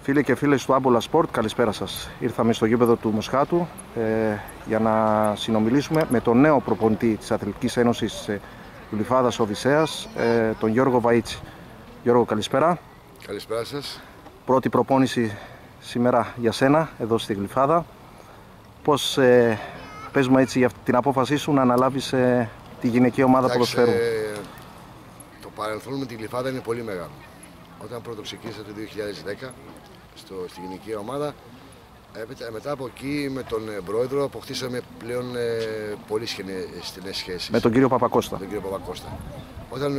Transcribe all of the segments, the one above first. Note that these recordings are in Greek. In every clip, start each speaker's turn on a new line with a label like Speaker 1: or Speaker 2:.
Speaker 1: Φίλοι και φίλες του Άμπολα Σπορτ, καλησπέρα σας. Ήρθαμε στο γήπεδο του Μοσχάτου για να συνομιλήσουμε με τον νέο προπονητή της Αθλητικής Ένωσης Γλυφάδας Οδυσσέας, τον Γιώργο Βαΐτσι. Γιώργο, καλησπέρα.
Speaker 2: Καλησπέρα σας.
Speaker 1: Πρώτη προπόνηση σήμερα για σένα εδώ στη Γλυφάδα. Πώς πες μου έτσι για την απόφασή σου να αναλάβεις τη γυναική ομάδα ποδοσφαίρου?
Speaker 2: Το παρελθόν με τη Γλυφάδα είναι πολύ μεγάλο. Όταν πρώτο ξεκίνησα το 2010 στη γυναική ομάδα, μετά από εκεί με τον πρόεδρο αποκτήσαμε πλέον πολύ στενές σχέσεις.
Speaker 1: Με τον κύριο Παπακώστα.
Speaker 2: Με τον κύριο Παπακώστα. Όταν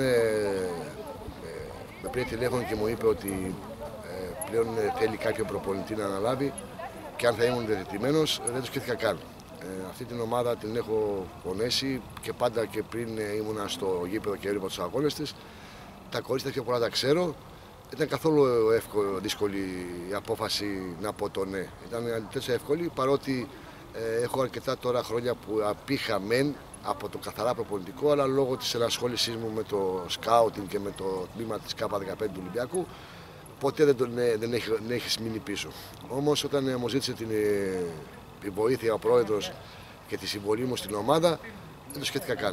Speaker 2: με πήρε τηλέφωνο και μου είπε ότι πλέον θέλει κάποιον προπονητή να αναλάβει και αν θα ήμουν διατεθειμένος, δεν το σκέφτηκα καν. Αυτή την ομάδα την έχω πονέσει και πάντα και πριν ήμουνα στο γήπεδο και έβλεπα τους αγώνες της. Τα κορίτσια πιο πολλά τα ξέρω. Ήταν καθόλου δύσκολη η απόφαση να πω το ναι. Ήταν τόσο εύκολη, παρότι έχω αρκετά τώρα χρόνια που απήχα μεν από το καθαρά προπονητικό, αλλά λόγω της ενασχόλησής μου με το σκάουτινγκ και με το τμήμα της K15 του Ολυμπιακού, ποτέ δεν έχει μείνει πίσω. Όμως όταν μου ζήτησε τη βοήθεια ο πρόεδρος και τη συμβολή μου στην ομάδα, δεν το σκέφτηκα καν.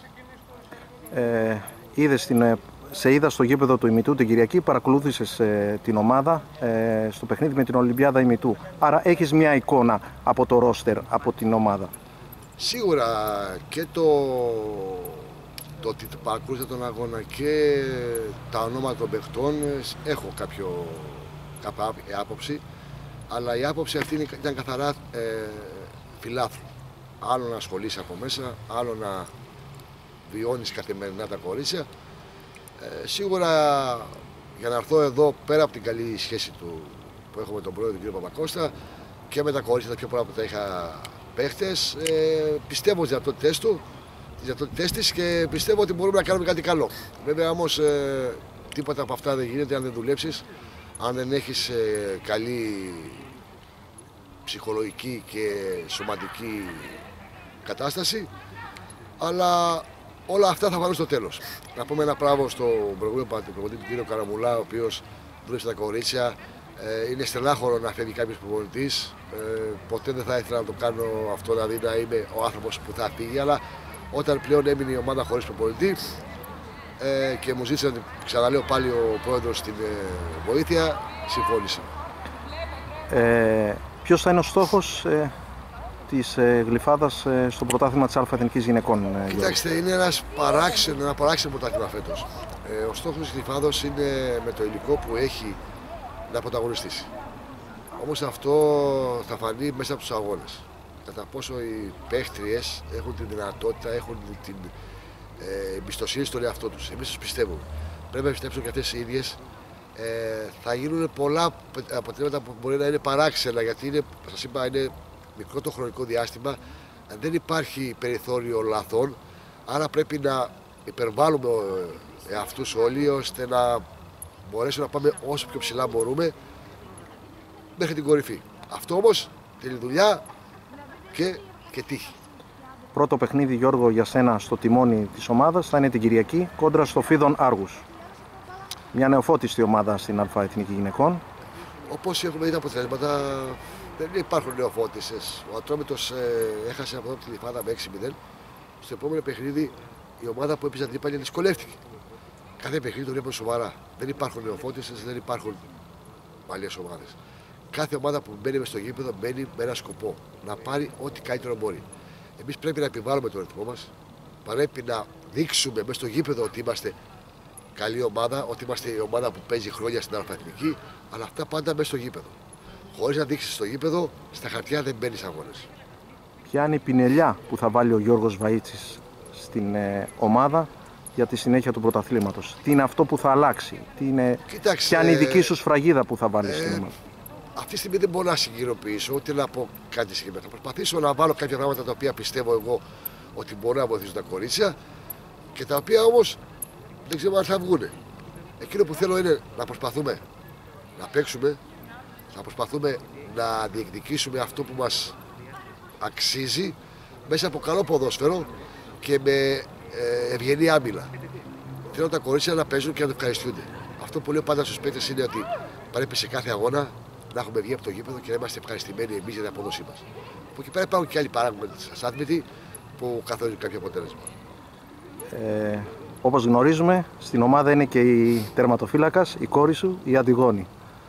Speaker 1: Σε είδα στο γήπεδο του Ημιτού την Κυριακή, παρακολούθησες την ομάδα στο παιχνίδι με την Ολυμπιάδα Ημιτού. Άρα έχεις μια εικόνα από το ρόστερ, από την ομάδα.
Speaker 2: Σίγουρα και το ότι παρακολούθησα τον αγώνα και τα ονόματα των παιχτών έχω κάποια άποψη, αλλά η άποψη αυτή ήταν καθαρά φιλάθλου. Άλλο να ασχολείσαι από μέσα, άλλο να βιώνεις καθημερινά τα κορίτσια. Σίγουρα για να έρθω εδώ, πέρα από την καλή σχέση που έχω με τον πρόεδρο, τον κ. Παπακώστα, και με τα κορίτσια τα πιο πολλά που τα είχα παίχτες, πιστεύω στις δυνατότητές της και πιστεύω ότι μπορούμε να κάνουμε κάτι καλό. Βέβαια όμως τίποτα από αυτά δεν γίνεται αν δεν δουλέψεις, αν δεν έχεις καλή ψυχολογική και σωματική κατάσταση, αλλά όλα αυτά θα βάλουν στο τέλος. Να πούμε ένα πράγμα στον προηγούμενο προπονητή, τον κύριο Καραμουλά, ο οποίος δούλεψε τα κορίτσια. Είναι στενάχωρο να φεύγει κάποιος προπονητής. Ποτέ δεν θα ήθελα να το κάνω αυτό, δηλαδή να είμαι ο άνθρωπος που θα φύγει. Αλλά όταν πλέον έμεινε η ομάδα χωρίς προπονητή και μου ζήτησε, ξαναλέω πάλι ο πρόεδρος την βοήθεια, συμφώνησα.
Speaker 1: Ποιος θα είναι ο στόχος της Γλυφάδας στο πρωτάθλημα της Εθνικής Γυναικών?
Speaker 2: Κοιτάξτε, είναι ένα παράξενο πρωτάθλημα φέτος. Ο στόχος της Γλυφάδας είναι με το υλικό που έχει να πρωταγωνιστήσει. Όμως αυτό θα φανεί μέσα από τους αγώνες. Κατά πόσο οι παίχτριες έχουν τη δυνατότητα, έχουν την εμπιστοσύνη στον εαυτό τους. Εμείς τους πιστεύουμε. Πρέπει να πιστέψουν και αυτές οι ίδιες. Θα γίνουν πολλά αποτελέσματα που μπορεί να είναι παράξενα, γιατί σας είπα, είναι μικρό το χρονικό διάστημα, δεν υπάρχει περιθώριο λαθών, άρα πρέπει να υπερβάλλουμε αυτούς όλοι ώστε να μπορέσουμε να πάμε όσο πιο ψηλά μπορούμε μέχρι την κορυφή. Αυτό όμως θέλει δουλειά και τύχη.
Speaker 1: Πρώτο παιχνίδι, Γιώργο, για σένα στο τιμόνι της ομάδας θα είναι την Κυριακή κόντρα στο Φίδων Άργους. Μια νεοφώτιστη ομάδα στην Εθνική Γυναικών.
Speaker 2: Όπως έχουμε δει τα αποτελέσματα, δεν υπάρχουν νεοφώτισες. Ο Ατρόμητος έχασε από εδώ τη Γλυφάδα με 6-0. Στο επόμενο παιχνίδι η ομάδα που έπαιζε αντίπαλη δυσκολεύτηκε. Κάθε παιχνίδι το βλέπουμε σοβαρά. Δεν υπάρχουν νεοφώτισες, δεν υπάρχουν παλιές ομάδες. Κάθε ομάδα που μπαίνει στο γήπεδο μπαίνει με ένα σκοπό. Να πάρει ό,τι καλύτερο μπορεί. Εμείς πρέπει να επιβάλλουμε τον ρυθμό μας. Πρέπει να δείξουμε μέσα στο γήπεδο ότι είμαστε καλή ομάδα, ότι είμαστε η ομάδα που παίζει χρόνια στην Εθνική, αλλά αυτά πάντα μέσα στο γήπεδο. Χωρίς να δείξεις στο γήπεδο, στα χαρτιά δεν μπαίνεις αγώνες.
Speaker 1: Ποια είναι η πινελιά που θα βάλει ο Γιώργος Βαΐτσης στην ομάδα για τη συνέχεια του πρωταθλήματος? Τι είναι αυτό που θα αλλάξει? Ποια είναι η δική σου σφραγίδα που θα βάλει στην ομάδα?
Speaker 2: Αυτή τη στιγμή δεν μπορώ να συγκυροποιήσω ούτε να πω κάτι συγκεκριμένο. Θα προσπαθήσω να βάλω κάποια πράγματα τα οποία πιστεύω εγώ ότι μπορούν να βοηθήσουν τα κορίτσια και τα οποία όμως δεν ξέρω αν θα βγουν. Εκείνο που θέλω είναι να προσπαθούμε να παίξουμε, να προσπαθούμε να διεκδικήσουμε αυτό που μας αξίζει μέσα από καλό ποδόσφαιρο και με ευγενή άμυλα. Θέλω τα κορίτσια να παίζουν και να το ευχαριστούνται. Αυτό που λέω πάντα στους παίκτες είναι ότι πρέπει σε κάθε αγώνα να έχουμε βγει από το γήπεδο και να είμαστε ευχαριστημένοι εμείς για την απόδοσή μας. Από εκεί πέρα υπάρχουν και άλλοι παράγοντες άτμητοι που καθορίζουν κάποιο αποτέλεσμα.
Speaker 1: Όπως γνωρίζουμε, στην ομάδα είναι και η τερματοφύλακας, η κόρη σου, η Αντιγόνη.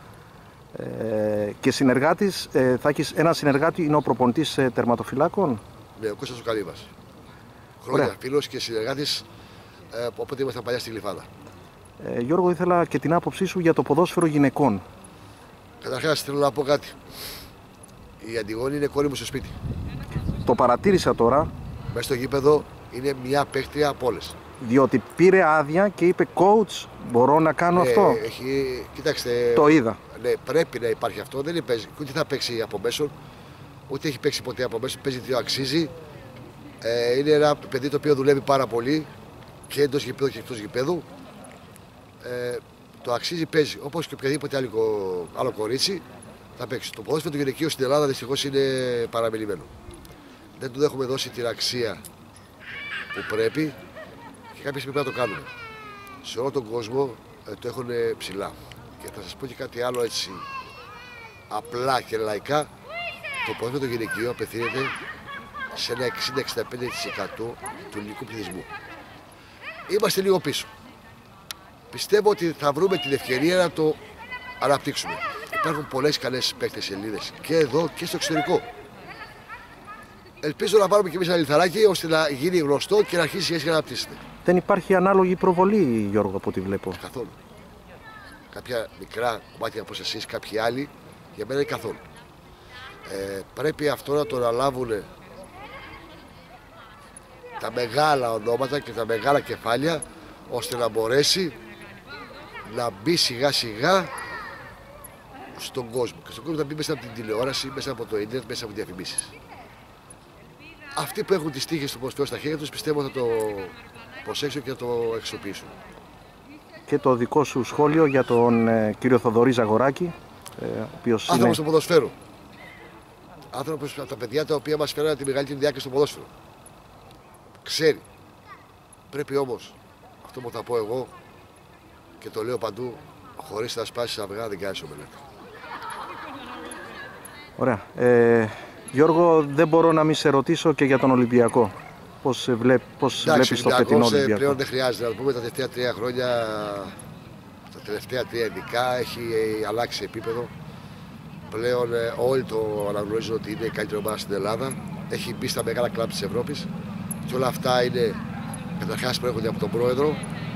Speaker 1: Και συνεργάτης, θα έχεις ένα συνεργάτη, είναι ο προπονητής τερματοφυλάκων.
Speaker 2: Ναι, ο Κώστας ο Καλύβας. Χρόνια φίλος και συνεργάτης, όποτε ήμασταν παλιά στη Γλυφάδα.
Speaker 1: Γιώργο, ήθελα και την άποψή σου για το ποδόσφαιρο γυναικών.
Speaker 2: Καταρχάς θέλω να πω κάτι. Η Αντιγόνη είναι κόρη μου στο σπίτι.
Speaker 1: Το παρατήρησα τώρα.
Speaker 2: Μέσα στο γήπεδο είναι μια παίκτρια από όλες.
Speaker 1: Διότι πήρε άδεια και είπε coach, μπορώ να κάνω αυτό.
Speaker 2: Κοιτάξτε,
Speaker 1: το είδα.
Speaker 2: Ναι, πρέπει να υπάρχει αυτό. Δεν παίζει, ούτε θα παίξει από μέσον, ούτε έχει παίξει ποτέ από μέσον. Παίζει τι αξίζει. Είναι ένα παιδί το οποίο δουλεύει πάρα πολύ και εντός γηπέδου και εκτός γηπέδου. Το αξίζει, παίζει. Όπως και οποιαδήποτε άλλο κορίτσι θα παίξει. Το ποδόσφαιρο του γυναικείου στην Ελλάδα δυστυχώς είναι παραμελημένο. Δεν του έχουμε δώσει την αξία που πρέπει και κάποια στιγμή πρέπει να το κάνουμε. Σε όλο τον κόσμο το έχουν ψηλά. Και θα σας πω και κάτι άλλο έτσι απλά και λαϊκά. Το ποδόσφαιρο του γυναικείου απευθύνεται σε ένα 60-65% του ελληνικού πληθυσμού. Είμαστε λίγο πίσω. Πιστεύω ότι θα βρούμε την ευκαιρία να το αναπτύξουμε. Υπάρχουν πολλές καλές παίκτες Ελληνίδες και εδώ και στο εξωτερικό. Ελπίζω να πάρουμε και εμείς ένα λιθαράκι ώστε να γίνει γνωστό και να αρχίσει έτσι να αναπτύσσεται.
Speaker 1: Δεν υπάρχει ανάλογη προβολή, Γιώργο, από ό,τι βλέπω.
Speaker 2: Καθόλου. Κάποια μικρά κομμάτια όπως εσείς, κάποιοι άλλοι, για μένα είναι καθόλου. Πρέπει αυτό να το αναλάβουν τα μεγάλα ονόματα και τα μεγάλα κεφάλια ώστε να μπορέσει να μπει σιγά σιγά στον κόσμο. Και στον κόσμο να μπει μέσα από την τηλεόραση, μέσα από το ίντερνετ, μέσα από διαφημίσεις. Αυτοί που έχουν τις τύχες του ποδοσφαίρου στα χέρια τους πιστεύω θα το προσέξουν και θα το εξοπλίσουν.
Speaker 1: Και το δικό σου σχόλιο για τον κύριο Θοδωρή Ζαγοράκη, ο οποίος
Speaker 2: άνθρωπος
Speaker 1: είναι...
Speaker 2: του ποδοσφαίρου. Άνθρωπος από τα παιδιά τα οποία μας φέρανε τη μεγαλύτερη διάρκεια στο ποδόσφαιρο. Ξέρει. Πρέπει όμως, αυτό που θα πω εγώ και το λέω παντού, χωρίς να σπάσεις αυγά δεν κάνεις ομελέτα.
Speaker 1: Ωραία. Γιώργο, δεν μπορώ να μην σε ρωτήσω και για τον Ολυμπιακό. Πώς βλέπεις το φετινό Ολυμπιακό?
Speaker 2: Πλέον δεν χρειάζεται να πούμε, τα τελευταία 3 χρόνια, τα τελευταία 3 ειδικά, έχει αλλάξει επίπεδο. Πλέον όλοι το αναγνωρίζουν ότι είναι η καλύτερη ομάδα στην Ελλάδα. Έχει μπει στα μεγάλα κλαμπ της Ευρώπης. Και όλα αυτά είναι καταρχάς προέρχονται από τον πρόεδρο,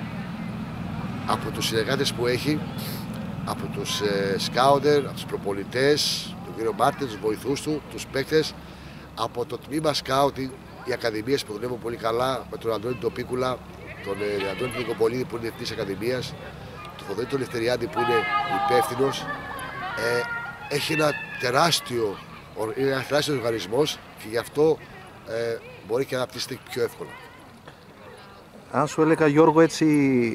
Speaker 2: από τους συνεργάτες που έχει, από τους σκάουτερ, από τους προπονητές, τον κύριο Μάρτιν, τους βοηθούς του, τους παίκτες, από το τμήμα σκάουτι, οι ακαδημίες που δουλεύουν πολύ καλά, με τον Αντώνη Τοπίκουλα, τον Αντώνη Νικοπολίδη που είναι εθνής ακαδημίας, τον Θοδωρή τον Λευτεριάδη που είναι υπεύθυνος. Έχει ένα τεράστιο οργανισμός και γι' αυτό μπορεί και να αναπτύσσεται πιο εύκολα.
Speaker 1: Αν σου έλεγα, Γιώργο, έτσι,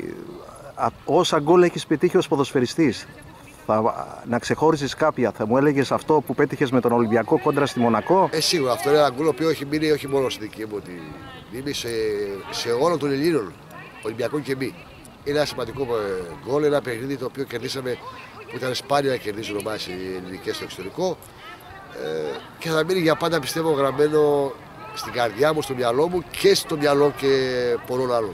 Speaker 1: όσα γκολ έχεις πετύχει ως ποδοσφαιριστής, να ξεχώριζες κάποια, θα μου έλεγες αυτό που πέτυχες με τον Ολυμπιακό κόντρα στη Μονακό?
Speaker 2: Σίγουρα αυτό είναι ένα γκολ που έχει μείνει όχι μόνο στη δική μου τη μνήμη, σε όλων των Ελλήνων, Ολυμπιακών και μη. Είναι ένα σημαντικό γκολ, ένα παιχνίδι το οποίο κερδίσαμε, που ήταν σπάνια να κερδίζουν ομάδες ελληνικές στο εξωτερικό και θα μείνει για πάντα, πιστεύω, γραμμένο στην καρδιά μου, στο μυαλό μου και στο μυαλό και πολλών άλλων.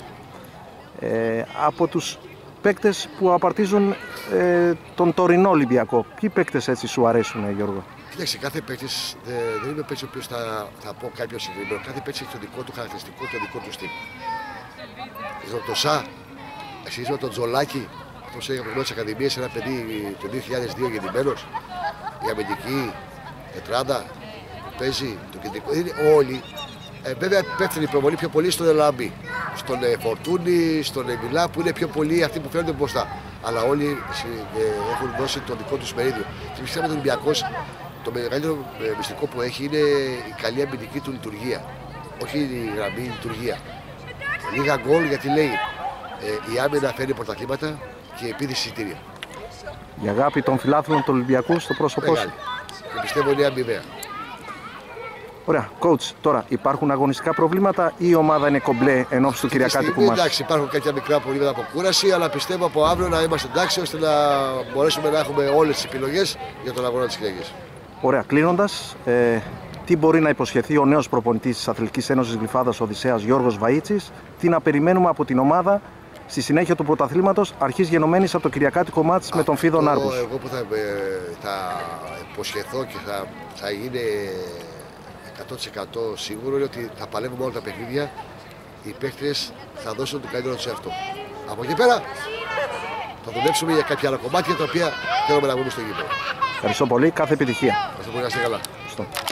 Speaker 1: Από τους παίκτες που απαρτίζουν τον τωρινό Ολυμπιακό, ποιοι παίκτες έτσι σου αρέσουν, Γιώργο?
Speaker 2: Κοίταξε, κάθε παίκτης δεν είναι παίκτης ο οποίος θα πω κάποιο συγκεκριμένο. Κάθε παίκτης έχει το δικό του χαρακτηριστικό, το δικό του στυλ. Το Σα, εσείς με τον Τζολάκη, αυτός έγινε από τις Ακαδημίες, ένα παιδί το 2002 γεννημένος, η αμυντική τετράντα που παίζει, το κεντρικό. Είναι όλοι. Βέβαια πέφτει η προβολή πιο πολύ στον Ελαμπή, στον Φορτούνη, στον Εμιλά που είναι πιο πολλοί αυτοί που φαίνονται μπροστά. Αλλά όλοι έχουν δώσει το δικό του μερίδιο. Και πιστεύω ότι ο Ολυμπιακός το μεγαλύτερο μυστικό που έχει είναι η καλή αμυντική του λειτουργία. Όχι η γραμμή, η λειτουργία. Λίγα γκολ γιατί λέει η άμυνα φέρνει πρωταθλήματα και η επίδυση εισιτήρια.
Speaker 1: Η αγάπη των φιλάθλων του Ολυμπιακού στο πρόσωπό σου.
Speaker 2: Και πιστεύω είναι αμοιβαία.
Speaker 1: Ωραία, coach, τώρα υπάρχουν αγωνιστικά προβλήματα ή η ομάδα είναι κομπλέ εν ώψη του Κυριακάτικου μας?
Speaker 2: Εντάξει, υπάρχουν κάποια μικρά προβλήματα από κούραση, αλλά πιστεύω από αύριο να είμαστε εντάξει ώστε να μπορέσουμε να έχουμε όλες τις επιλογές για τον αγώνα της Κυριακής.
Speaker 1: Ωραία, κλείνοντας, τι μπορεί να υποσχεθεί ο νέος προπονητής της Αθλητικής Ένωσης Γλυφάδας Οδυσσέας Γιώργος Βαΐτσης, τι να περιμένουμε από την ομάδα στη συνέχεια του πρωταθλήματος αρχής γενομένης από το Κυριακάτικο μάτς με τον Φίδον Άργους?
Speaker 2: Εγώ που θα υποσχεθώ και θα είναι 100% σίγουρο είναι ότι θα παλεύουμε όλα τα παιχνίδια. Οι παίκτες θα δώσουν το καλύτερο τους εαυτό. Από εκεί πέρα θα δουλέψουμε για κάποια άλλα κομμάτια τα οποία θέλουμε να βγούμε στο γήπεδο.
Speaker 1: Ευχαριστώ πολύ, κάθε επιτυχία.
Speaker 2: Ευχαριστώ πολύ, να είστε καλά.
Speaker 1: Ευχαριστώ.